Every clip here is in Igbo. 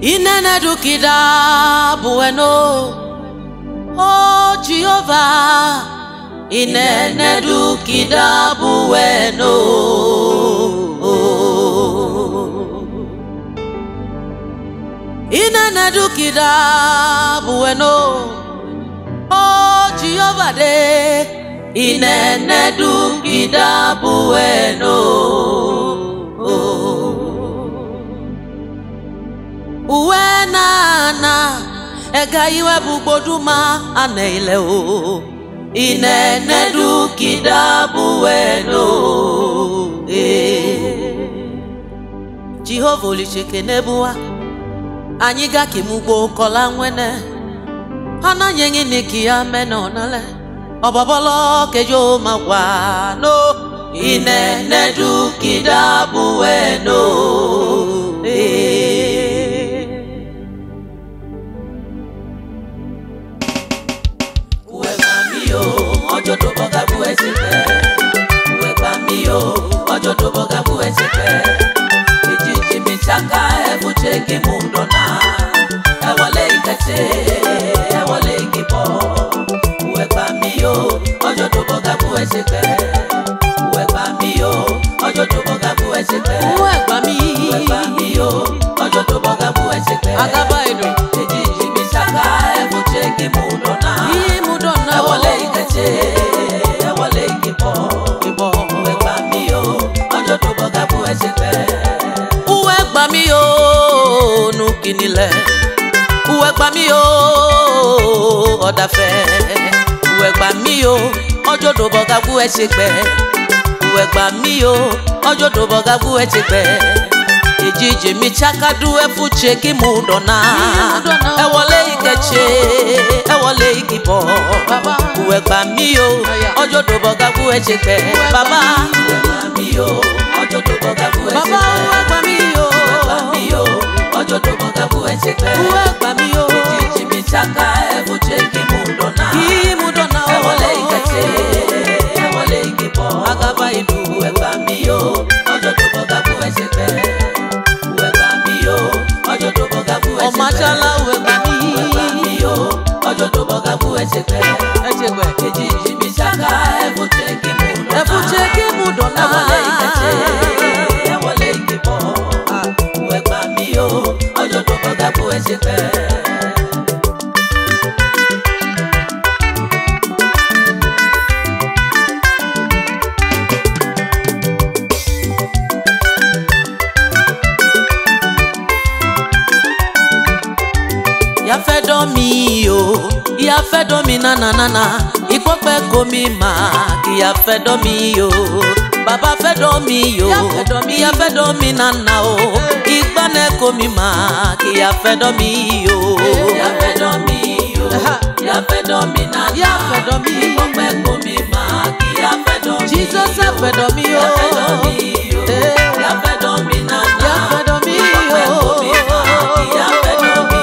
Inene dukida bueno, oh Jehovah. Inene dukida bueno. Inene dukida bueno, oh Jehovah de. Inene dukida bueno. Uwenana ega iwe buboduma aneile o. Inene dukida bueno. Jehovah olisheke nebuwa anyiga kimugbo kola nwene ana nyengi niki ameno nale obabolo kejo magwa no. Inene dukida bueno. Ojo to boga buesete, uwekwa mio. Ojo to boga buesete, ijiji michaka ebuche kimundona. Ewale ikache, ewale ikipo. Uwekwa mio, ojo to boga buesete, uwekwa mio. Ojo to boga buesete, uwekwa mio. Ojo to boga buesete, agabaido. Ijiji michaka ebuche kimundona. Ewale ikache, ewale ikipo. Uwekwa mio, ojo to boga buesete. Uwekwa mio nukinile. Uwekwa mio odafe. Uwekwa mio ojo to boga buesete. Uwekwa mio ojo to boga buesete. Ijiji michakadu efuche kimudona. Ewale ikeche, ewale ikipo. Uwekwa mio ojo to boga buesete. Baba uwekwa mio ojo to boga buesete. Baba uwekwa mio ojo to boga buesete. Uwekwa mio ijiji michaka efuche kimudona. Ewale ikeche, ewale ikipo. Agaba idu uwekwa mio ojo to boga buesete. Ojo to boga buesete. Omachala uwekwa mio ojo to boga buesete. Ejiji michaka efuche kimudona. Ewale ikache, ewale ikipo. Uwekwa mio ojo to boga buesete. Ya fedo mi o, ya fedo mi na na na na. Ipope komi ma, ki ya fedo mi o. Baba fedo mi o, ya fedo mi na na o. Igbane komi ma, ki ya fedo mi o. Ya fedo mi o, ya fedo mi na na. Ya fedo mi, ipope komi ma, ki ya fedo mi. Jesus ya fedo mi o. Ya fedo mi o, ya fedo mi na na. Ya fedo mi o, ki ya fedo mi.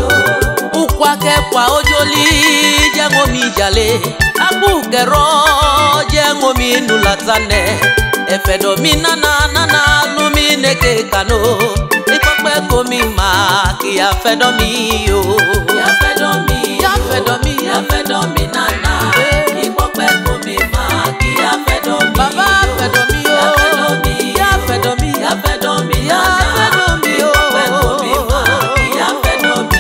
Kwa ojoli jango mi jale abu kero jango mi nulatane efedo mi nana lumi neke kano ikokpe komi ma ki ya fedo mi yo ya fedo mi nana ikokpe komi ma ki ya fedo mi baba fedo mi yo ya fedo mi nana ikokpe komi ma ki ya fedo mi.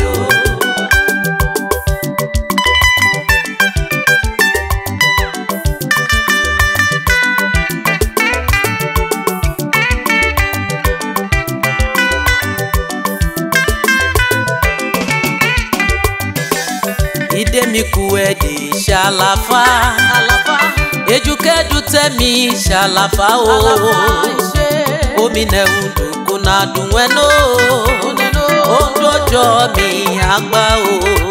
Idemi kuedi shalafa, ejukedu temi shalafa o. Omine undu kuna dunweno, ondojo mi agba o.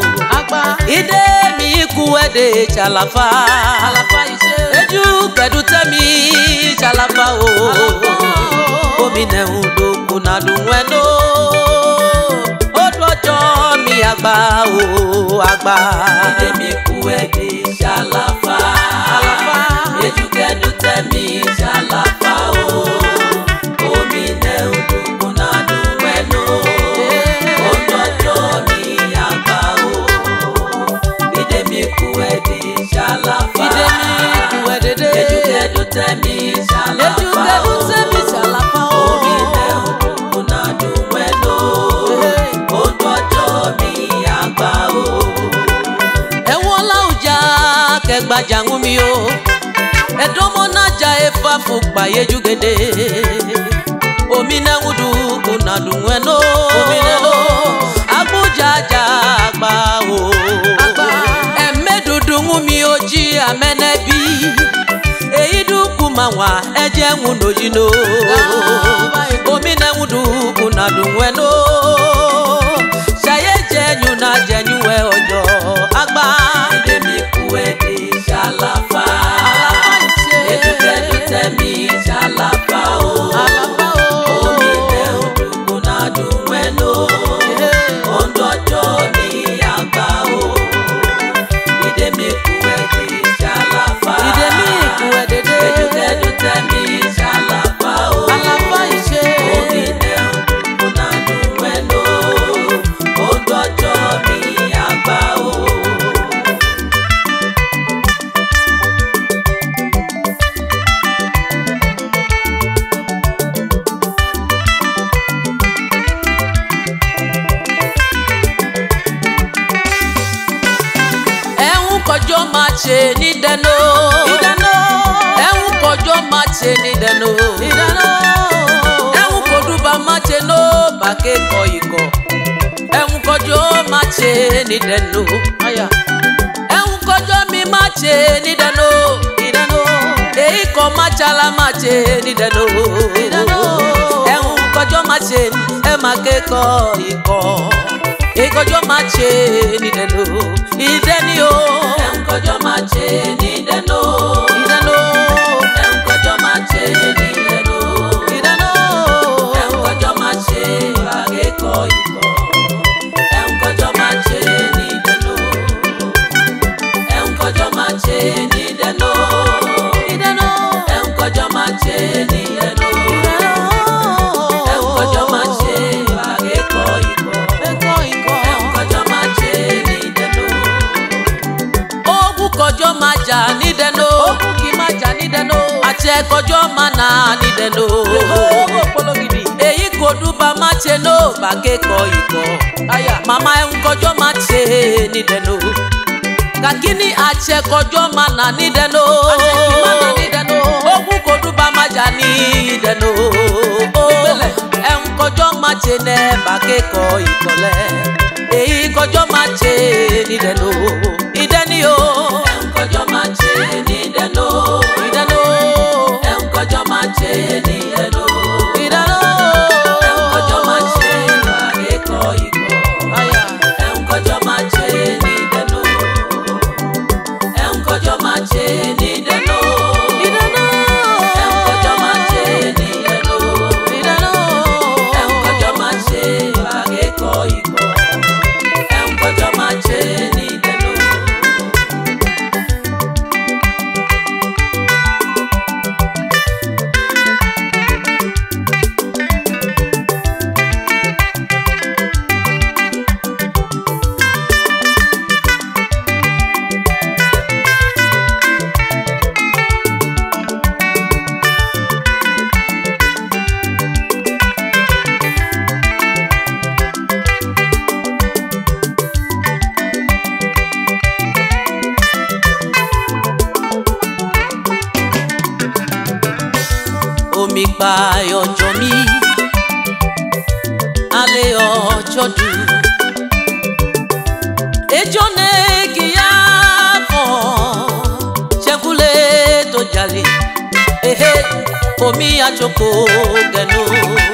Idemi kuedi shalafa, ejukedu temi shalafa o. Omine undu kuna dunweno, ondojo mi agba o. Agba idemi kuedi shalafa, ejukedu temi shalafa o. Omine undu kuna dunweno, temi shalapa omi ne una duweno odojo mi agba o ewola uja kegbaja ngumi o edomo naja efa fukpa yejugede omi ne udu una duweno omi ne lo agbujaja agba o emedudu ngumi oji amenebi mawa eje nwuno yino omi na nwudu kuna dunweno saye jenyu na jenyuwe ojo agba idemi kuwedi shalafa edukedu temi shalafa o omi na nwudu kuna dunweno ondojo ni agba o idemi kuwedi shalafa idemi kuwedi temi shalapa o alapa ise omi ne una duweno odojo mi agba o ehun kojo ma che ni deno mache ni deno ehun koduba mache no bake ko iko ehun kojo mache ni deno aya ehun kojo mi mache ni deno eyi ko machala mache ni deno ehun kojo mache e make ko iko eyi kojo mache ni deno ideni o ehun kojo mache ni deno kojo mana ni deno eyi koduba mache no bake ko iko mama en kojo mache ni deno kakini ache kojo mana ni deno ogu koduba maja ni deno en kojo mache ne bake ko ikole eyi kojo mache ni deno ideni o en kojo mache ni deno kojo mache ni deno kojo mache bage ko iko kojo mache ni deno kojo mache ni deno kojo mache ni deno kojo mache bage ko iko kojo mache ni deno omi pa ọjọ́ mi alẹ́ ọjọ́ dù ejò nẹ́ẹ̀kì yá fọ́ ṣẹ́kúlẹ̀ tó jalè omi àjòkó gẹ̀nù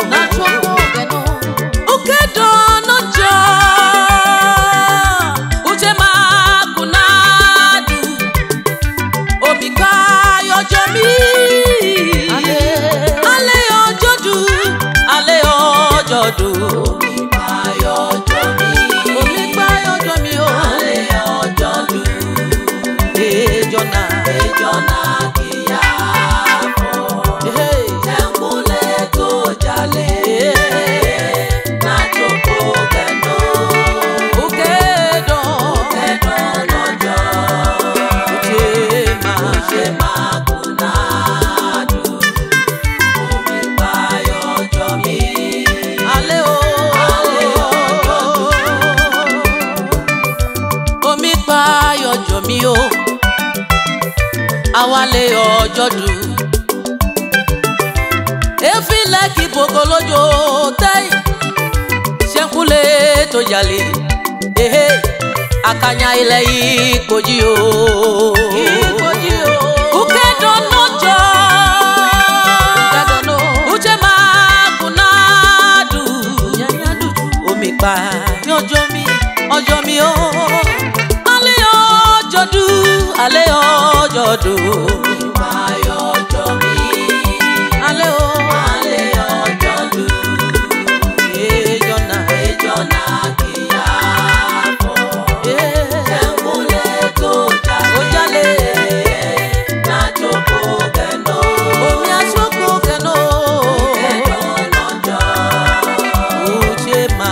òkè dọ́nà jọ uche máa kùnà dù omi pa ọjọ́ mi. Omi gbayo ọjọ́ mi o alẹ́ ọjọ́ dù ejona kìyà fọ́ ẹ̀kúnlẹ̀ tó jalè. pa ọjọ́ mi o awale ọjọ́ du efile ki boko lojo tai sekule to jale akanya ile ikoji o uke dono jo uche ma kunadu omi pa ọjọ́ mi o ale ọjọ́ du ale ọjọ́ du pa ọjọ́ mi ale ọjọ́ du ejona kiya fo sekule to jale na joko geno omi asoko geno edono jo uche ma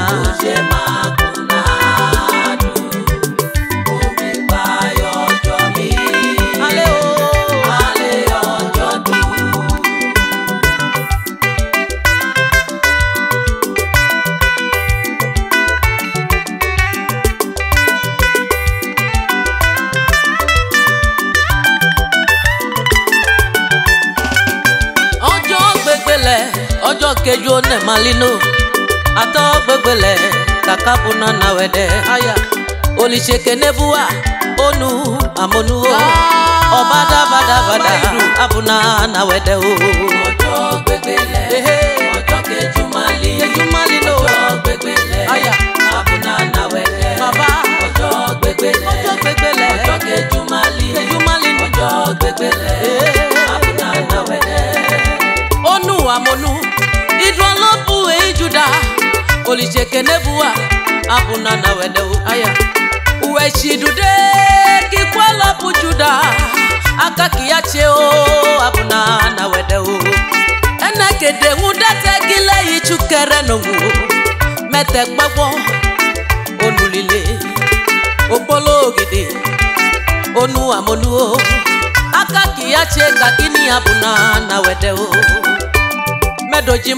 ọjọ́ keju ne malino ato gbegbele kakapuna na wede aya olisheke nebuwa onu amonu obada bada abuna na wede o ọjọ́ gbegbele ọjọ́ keju malino ọjọ́ gbegbele aya abuna na wede baba ọjọ́ gbegbele ọjọ́ keju malino ọjọ́ gbegbele abuna na wede onu amonu idwalopu ejuda olisheke nebuwa abuna na wede aya uweshidude kikwalopu juda akakiache o abuna na wede enekede ngudate gile yichukere nongu mete gbagbo onulile opolo gidi onu amonu akakiache kakini abuna na wede medoji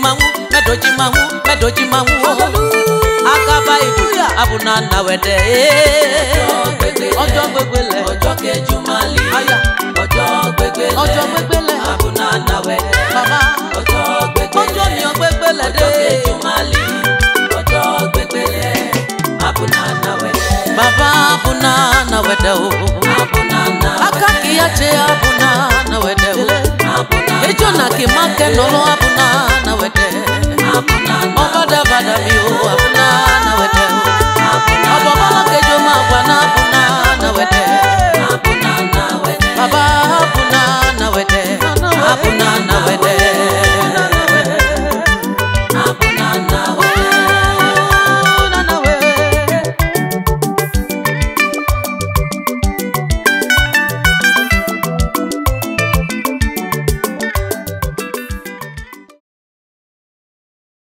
mangu akaba ibu abuna na wede ọjọ́ gbegbele ọjọ́ keju mali ọjọ́ gbegbele abuna na wede baba ọjọ́ gbegbele ọjọ́ mi gbegbele de ọjọ́ keju mali ọjọ́ gbegbele abuna na wede baba abuna na wede o abuna na akakiache abuna na wede o ejona kimake nolo abuna na wede obada bada mi o abuna